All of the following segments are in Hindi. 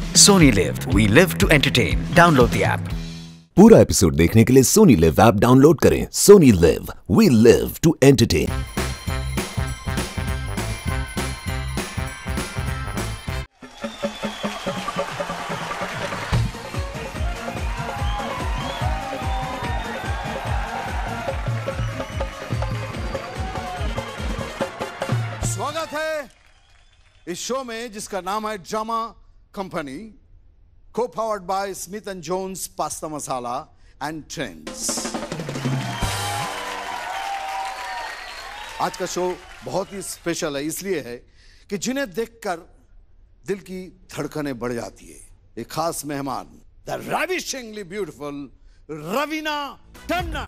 Sony LIV. We live to entertain. Download the app. पूरा एपिसोड देखने के लिए सोनी लिव ऐप डाउनलोड करें। Sony LIV, we live to entertain. स्वागत है इस शो में जिसका नाम है drama company, co-powered by Mithun Jones Pasta Masala and Trends। आज का शो बहुत ही स्पेशल है, इसलिए है कि जिन्हें देखकर दिल की धड़कनें बढ़ जाती है। एक खास मेहमान, the ravishingly beautiful Raveena Tandon.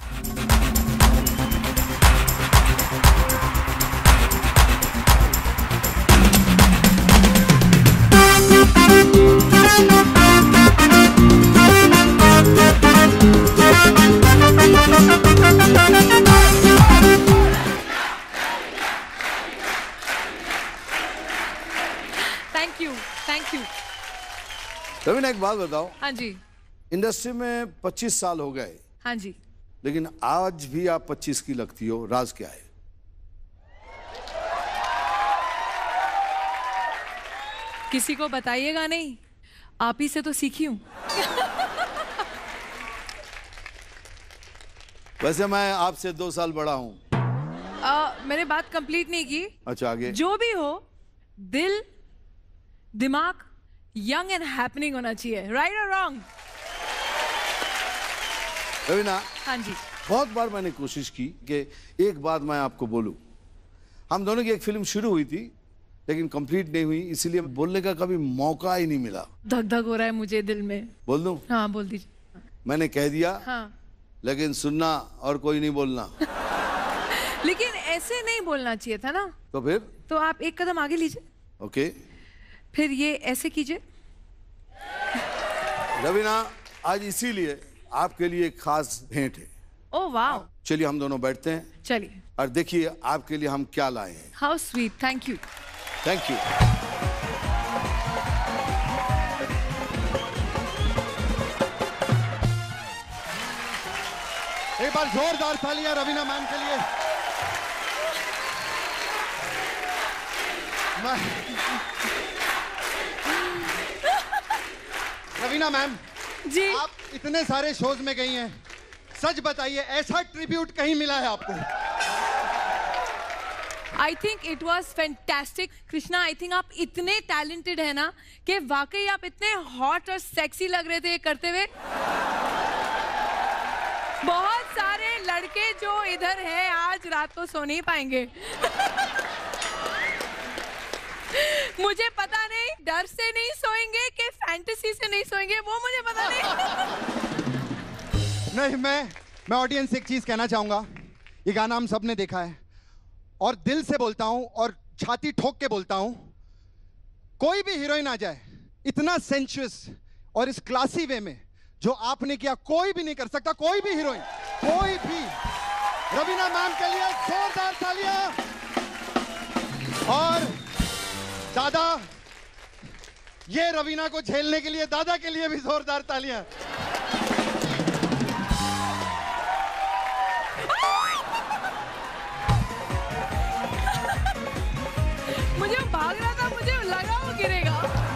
Thank you. Raveena, एक बात बताओ। हाँ जी। इंडस्ट्री में 25 साल हो गए। हाँ जी। लेकिन आज भी आप 25 की लगती हो, राज क्या है? किसी को बताइएगा नहीं, आप ही से तो सीखी हूँ। वैसे मैं आपसे 2 साल बड़ा हूँ। मैंने बात कंप्लीट नहीं की। अच्छा, आगे। जो भी हो, दिल दिमाग यंग एंड हैपनिंग होना चाहिए, राइट और रॉन्ग? रवीना, हाँ जी। बहुत बार मैंने कोशिश की कि एक बात मैं आपको बोलूं। हम दोनों की एक फिल्म शुरू हुई थी लेकिन कंप्लीट नहीं हुई, इसीलिए बोलने का कभी मौका ही नहीं मिला। धक धक हो रहा है मुझे दिल में। बोल दूं? हाँ, बोल दीजिए। मैंने कह दिया। हाँ। लेकिन सुनना और कोई नहीं बोलना। लेकिन ऐसे नहीं बोलना चाहिए था ना। तो फिर? तो आप एक कदम आगे लीजिए। ओके। फिर ये ऐसे कीजिए। रवीना, आज इसीलिए आपके लिए एक खास भेंट है। ओह वाह। चलिए हम दोनों बैठते हैं। चलिए। और देखिए आपके लिए हम क्या लाए हैं। How sweet, thank you. Thank you. एक बार जोरदार तालियां रवीना मैम के लिए। रवीना मैम जी, आप इतने सारे शोज में गई हैं, सच बताइए ऐसा ट्रिब्यूट कहीं मिला है आपको? I think it was fantastic. Krishna, I think आप इतने टैलेंटेड है ना कि वाकई आप इतने हॉट और सेक्सी लग रहे थे करते हुए। बहुत सारे लड़के जो इधर हैं आज रात को सो नहीं पाएंगे। मुझे पता नहीं डर से नहीं सोएंगे कि फैंटेसी से नहीं सोएंगे, वो मुझे पता नहीं। मैं ऑडियंस से एक चीज कहना चाहूंगा। ये गाना हम सब ने देखा है और दिल से बोलता हूं और छाती ठोक के बोलता हूं, कोई भी हीरोइन आ जाए इतना सेंचुअस और इस क्लासी वे में जो आपने किया, कोई भी नहीं कर सकता। कोई भी हीरोइन, कोई भी। रवीना मैम के लिए जोरदार तालियां। और दादा, ये रवीना को झेलने के लिए दादा के लिए भी जोरदार तालियां। मुझे भाग रहा था, मुझे लगा वो गिरेगा।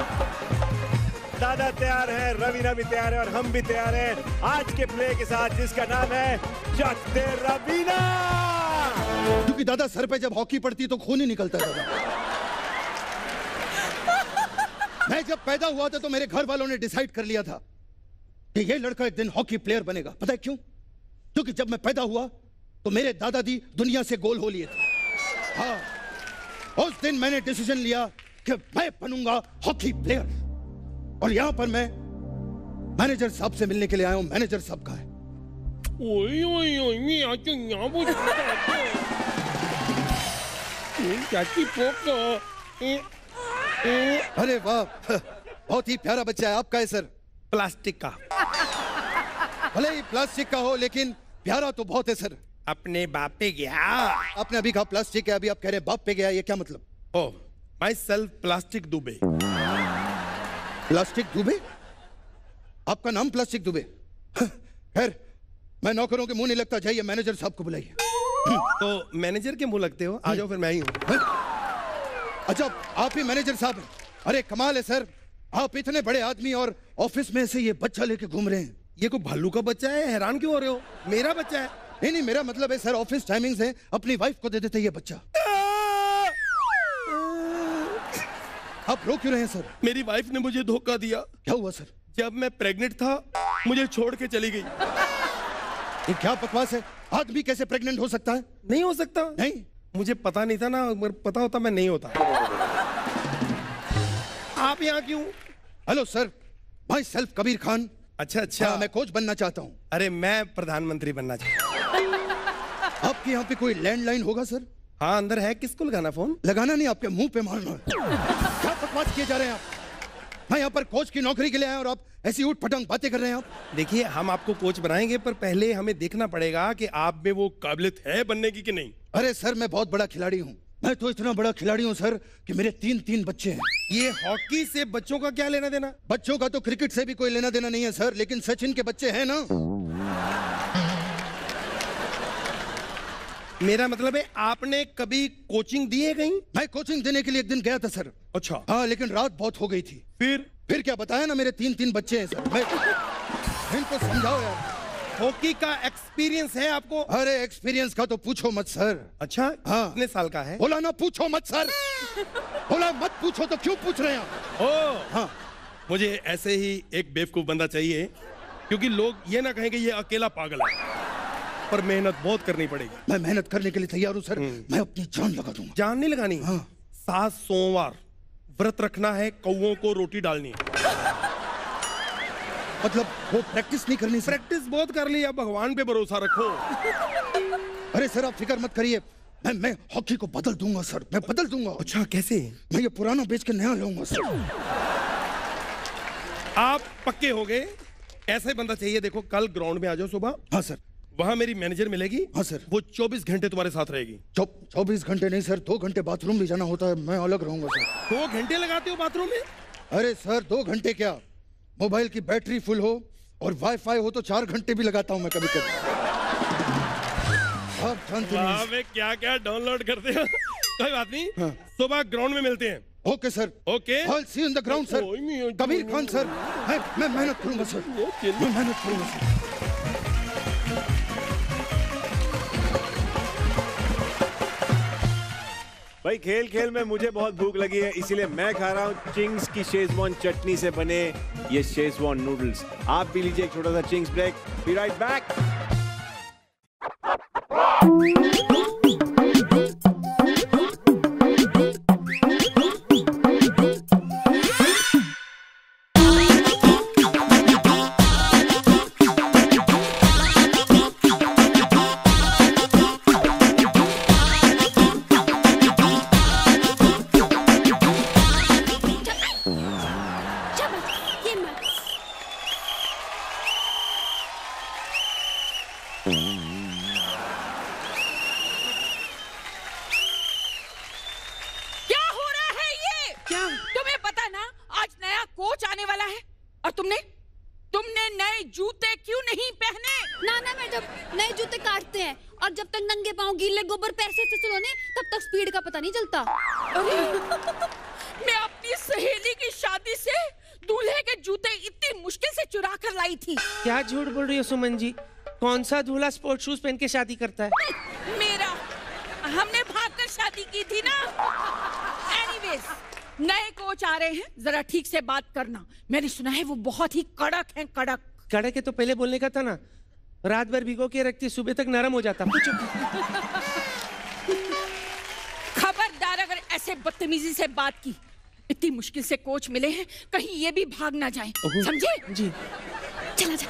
दादा तैयार है, रवीना भी तैयार है और हम भी तैयार हैं आज के प्ले के साथ जिसका नाम है चक दे रवीना। क्योंकि दादा सर पे जब हॉकी पड़ती तो खून ही निकलता था। मैं जब पैदा हुआ था तो मेरे घर वालों ने डिसाइड कर लिया था कि ये लड़का एक दिन हॉकी प्लेयर बनेगा। पता है क्यों? क्योंकि जब मैं पैदा हुआ तो मेरे दादाजी दुनिया से गोल हो लिए थे। हाँ, उस दिन मैंने डिसीजन लिया कि मैं बनूंगा हॉकी प्लेयर। और यहां पर मैं मैनेजर साहब से मिलने के लिए आया हूं। मैनेजर साहब का है। अरे वाह, बहुत ही प्यारा बच्चा है। आपका है सर? प्लास्टिक का। भले ही प्लास्टिक का हो लेकिन प्यारा तो बहुत है सर। अपने बाप पे गया। आपने अभी कहा प्लास्टिक है, अभी आप कह रहे हैं बाप पे गया, ये क्या मतलब? Oh, myself plastic Dubey. Plastic Dubey? आपका नाम प्लास्टिक दुबे? खैर, मैं नौकरों के मुंह नहीं लगता, जाइए मैनेजर साहब को बुलाइए। तो मैनेजर के मुंह लगते हो? आ जाओ फिर मैं ही हूँ। अच्छा, आप ही मैनेजर साहब हैं? अरे कमाल है सर, आप इतने बड़े आदमी और ऑफिस में से ये बच्चा लेके घूम रहे हैं। ये कोई भालू का बच्चा है? हैरान क्यों हो रहे हो? मेरा बच्चा है। नहीं नहीं, मेरा मतलब है सर, ऑफिस टाइमिंग्स है, अपनी वाइफ को दे देते ये बच्चा। आप रो क्यों रहे हैं सर? मेरी वाइफ ने मुझे धोखा दिया। क्या हुआ सर? जब मैं प्रेग्नेंट था मुझे छोड़ के चली गई। ये क्या बकवास है? आदमी कैसे प्रेग्नेंट हो सकता है? नहीं हो सकता। नहीं, मुझे पता नहीं था ना, अगर पता होता मैं नहीं होता। आप यहाँ क्यों? Hello sir, myself Kabir Khan. अच्छा अच्छा। मैं कोच बनना चाहता हूँ। अरे मैं प्रधानमंत्री बनना चाहता हूँ। आपके यहाँ पे कोई लैंडलाइन होगा सर? हाँ अंदर है। किसको लगाना फोन? लगाना नहीं, आपके मुंह पे मारना। क्या बकवास किए जा रहे हैं आप? मैं यहाँ पर कोच की नौकरी के लिए आया और आप ऐसी ऊट पटांग बातें कर रहे हैं आप। देखिए, हम आपको कोच बनाएंगे, पर पहले हमें देखना पड़ेगा कि आप में वो काबिलियत है बनने की कि नहीं। अरे सर, मैं बहुत बड़ा खिलाड़ी हूँ। मैं तो इतना बड़ा खिलाड़ी हूँ सर कि मेरे 3 बच्चे हैं। ये हॉकी से बच्चों का क्या लेना देना? बच्चों का तो क्रिकेट से भी कोई लेना देना नहीं है सर, लेकिन सचिन के बच्चे हैं ना। मेरा मतलब है, आपने कभी कोचिंग दी है कहीं? मैं कोचिंग देने के लिए एक दिन गया था सर। अच्छा। हाँ, लेकिन रात बहुत हो गई थी। फिर क्या बताया ना, मेरे 3 बच्चे हैं सर। मैं इनको समझाओ यार। हॉकी का एक्सपीरियंस है आपको? अरे एक्सपीरियंस का तो पूछो मत सर। अच्छा। हाँ। कितने साल का है? बोला ना पूछो मत सर। बोला मत पूछो तो क्यों पूछ रहे हैं आप? ओ हाँ, मुझे ऐसे ही एक बेवकूफ बंदा चाहिए, क्योंकि लोग ये ना कहेंगे ये अकेला पागल है। पर मेहनत बहुत करनी पड़ेगी। मैं मेहनत करने के लिए तैयार हूँ सर। मैं अपनी जान लगा दूंगा। जान नहीं लगानी? हाँ। 7 सोमवार व्रत रखना है, कौओं को रोटी डालनी है। मतलब वो प्रैक्टिस नहीं करनी सर? प्रैक्टिस बहुत कर ली, अब भगवान पे भरोसा रखो। अरे सर, आप फिक्र मत करिए, मैं हॉकी को बदल दूंगा सर, मैं बदल दूंगा। अच्छा, कैसे? मैं ये पुराना बेच के नया लाऊंगा सर। आप पक्के हो गए? ऐसा ही बंदा चाहिए। देखो, कल ग्राउंड में आ जाओ सुबह। हाँ सर। वहाँ मेरी मैनेजर मिलेगी। हाँ सर। वो 24 घंटे तुम्हारे साथ रहेगी। 24 घंटे नहीं सर, 2 घंटे बाथरूम भी जाना होता है, मैं अलग रहूंगा सर। 2 घंटे लगाते हो बाथरूम में? अरे सर, 2 घंटे क्या, मोबाइल की बैटरी फुल हो और वाईफाई हो तो 4 घंटे भी लगाता हूँ मैं कभी कभी। आप जानते हैं क्या क्या डाउनलोड करते हो। कोई बात नहीं। हाँ। सुबह ग्राउंड में मिलते हैं। Okay sir. Okay. I'll see you in the ground sir. Kabir Khan sir, मैं मेहनत करूंगा सर, मैं मेहनत करूंगा सर। भाई खेल खेल में मुझे बहुत भूख लगी है, इसीलिए मैं खा रहा हूँ चिंग्स की शेजवान चटनी से बने ये शेजवान नूडल्स। आप भी लीजिए एक छोटा सा Ching's break. Be right back. क्या झूठ बोल रही हो सुमन जी? कौन सा दूल्हा स्पोर्ट शूज पहन के शादी करता है? मेरा, हमने भागकर शादी की थी ना। एनीवेज, नए कोच आ रहे हैं, जरा ठीक से बात करना। मैंने सुना है वो बहुत ही कड़क हैं। कड़क कड़क है तो पहले बोलने का था ना। रात भर भिगो के रखती, सुबह तक नरम हो जाता। खबरदार अगर ऐसे बदतमीजी से बात की। इतनी मुश्किल से कोच मिले हैं, कहीं ये भी भाग ना जाएं। समझे? जी। चला जा।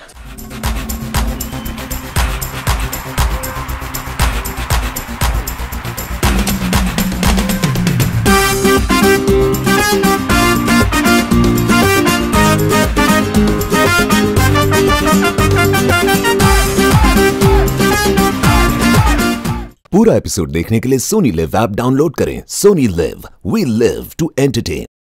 पूरा एपिसोड देखने के लिए सोनी लिव ऐप डाउनलोड करें। Sony LIV, we live to entertain.